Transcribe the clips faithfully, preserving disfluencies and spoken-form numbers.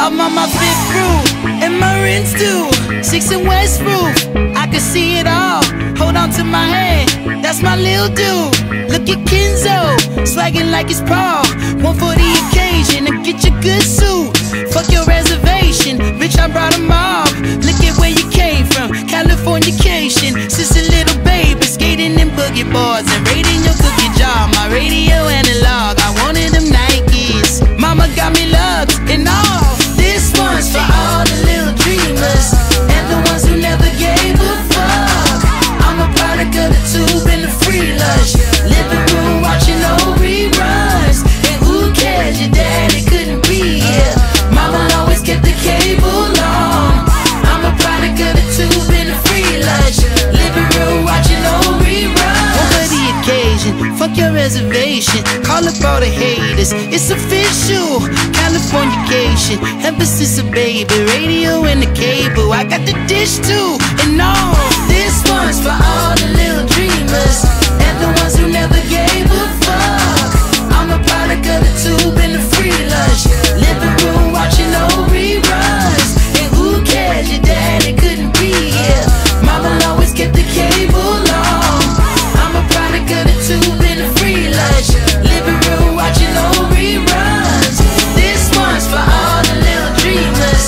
I'm on my fifth roof, and my rent's due. Six and West roof, I can see it all. Hold on to my hand, that's my lil' dude. Look at Kenzo, swaggin' like it's Paul. One for the occasion, and get your good suit. Fuck your reservation, bitch, I brought them all. Look at where you came from, Californication. Since a little baby, skating in boogie boards and raiding your cookie jar. My radio analog, I wanted them Nikes. Mama got me loves and all. This one's for all the little dreamers and the ones who never gave a fuck. I'm a product of the tube and the free lunch. Living room watching old reruns. And who cares, your daddy couldn't be here. Mama always kept the cable on. I'm a product of the tube and the free lunch. Living room watching old reruns. Over the occasion, fuck your reservation. Call up all the haters, it's official. Californication, ever since a baby. Radio and the cable, I got the dish too. And all, this one's for all the little dreamers and the ones who never gave a fuck. I'm a product of the tube and the free lunch. Living room watching old reruns. And who cares, your daddy couldn't be here. Mama always kept the cable on. I'm a product of the tube and the free lunch. Living room watching old reruns. This one's for all the little dreamers.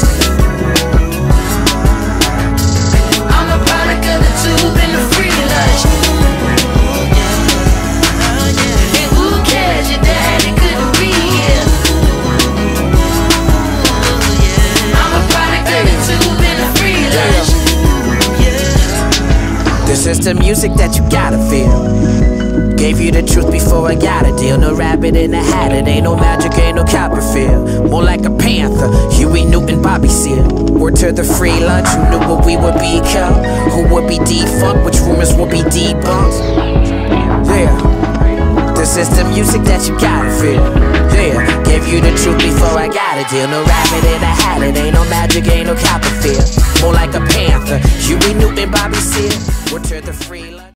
I'm a product of the tube and the free lunch. And who cares, your daddy couldn't be here. I'm a product of the tube and the free lunch. This is the music that you gotta feel. Gave you the truth before I got a deal. No rabbit in a hat, it ain't no magic, ain't no Copperfield. More like a panther, Huey Newton, Bobby Seale. Word to the free lunch, you knew what we would become. Who would be defunct, which rumors would be debunked. Yeah, this is the music that you gotta feel. Yeah, gave you the truth before I got a deal. No rabbit in a hat, it ain't no magic, ain't no Copperfield. More like a panther, Huey Newton, Bobby Seale. Word to the free lunch.